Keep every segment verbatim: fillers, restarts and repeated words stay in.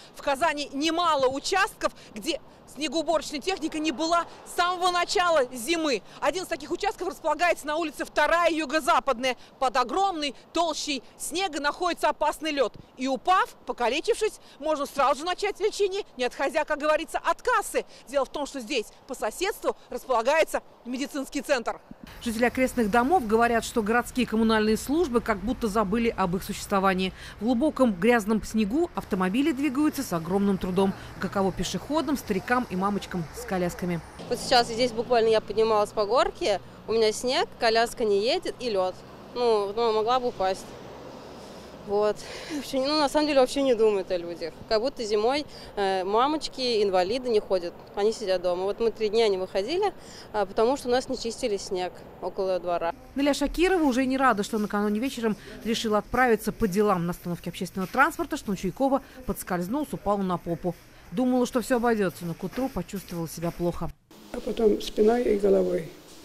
В Казани немало участков, где снегоуборочная техника не была с самого начала зимы. Один из таких участков располагается на улице вторая юго-западная. Под огромной толщей снега находится опасный лед. И упав, покалечившись, можно сразу же начать лечение, не отходя, как говорится, от кассы. Дело в том, что здесь по соседству располагается медицинский центр. Жители окрестных домов говорят, что городские коммунальные службы как будто забыли об их существовании. В глубоком грязном снегу автомобили двигаются с огромным трудом. Каково пешеходам, старикам и мамочкам с колясками. Вот сейчас здесь буквально я поднималась по горке, у меня снег, коляска не едет и лед. Ну, ну могла бы упасть. Вот. Вообще, ну, на самом деле вообще не думают о людях. Как будто зимой э, мамочки, инвалиды не ходят, они сидят дома. Вот мы три дня не выходили, а, потому что у нас не чистили снег около двора. Наля Шакирова уже не рада, что накануне вечером решила отправиться по делам на остановке общественного транспорта, что Чуйкова подскользнулась, упала на попу. Думала, что все обойдется, но к утру почувствовала себя плохо. А потом спиной и головой.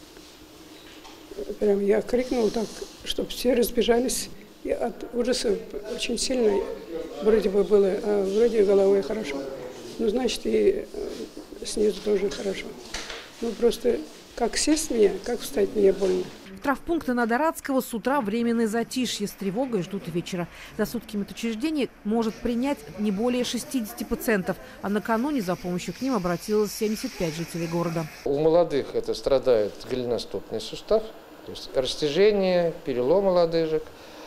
Прям я крикнула так, чтобы все разбежались. И от ужаса очень сильно вроде бы было, а вроде головой хорошо. Ну, значит, и снизу тоже хорошо. Ну, просто как сесть мне, как встать мне больно. В травмпункте Надорадского с утра временное затишье, с тревогой ждут вечера. За сутки медучреждение может принять не более шестидесяти пациентов, а накануне за помощью к ним обратилось семьдесят пять жителей города. У молодых это страдает голеностопный сустав, то есть растяжение, переломы лодыжек.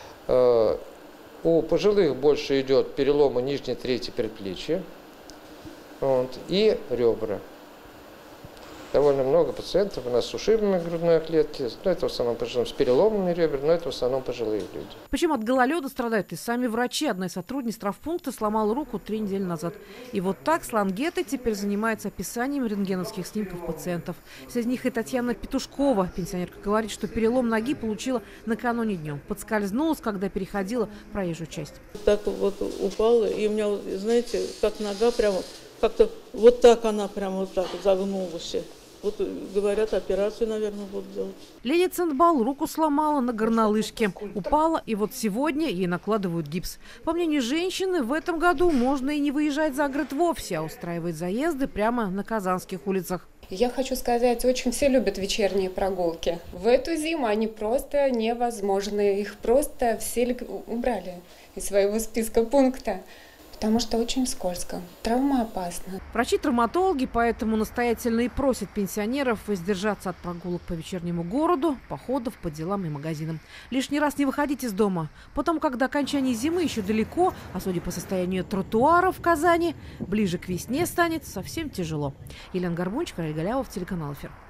У пожилых больше идет переломы нижней трети предплечья, вот, и ребра. Довольно много пациентов у нас с ушибами грудной клетки, но это в основном пожилым, с переломами ребер, но это в основном пожилые люди. Причем от гололеда страдают и сами врачи. Одна из сотрудниц травмпункта сломала руку три недели назад. И вот так с лангетой теперь занимается описанием рентгеновских снимков пациентов. Среди них и Татьяна Петушкова. Пенсионерка говорит, что перелом ноги получила накануне днем. Подскользнулась, когда переходила проезжую часть. Так вот упала, и у меня, знаете, как нога прямо, как-то вот так она прямо вот так загнулась. Вот, говорят, операцию, наверное, будут делать. Леня Центбал руку сломала на горнолыжке. Упала, и вот сегодня ей накладывают гипс. По мнению женщины, в этом году можно и не выезжать за город вовсе, а устраивать заезды прямо на казанских улицах. Я хочу сказать, очень все любят вечерние прогулки. В эту зиму они просто невозможны. Их просто все убрали из своего списка пункта. Потому что очень скользко, травма опасна. Врачи-травматологи поэтому настоятельно и просят пенсионеров воздержаться от прогулок по вечернему городу, походов по делам и магазинам. Лишний раз не выходить из дома. Потом, когда окончание зимы еще далеко, а судя по состоянию тротуаров в Казани, ближе к весне станет совсем тяжело. Елена Горбунчик, Раиль Галямов, телеканал «Эфир».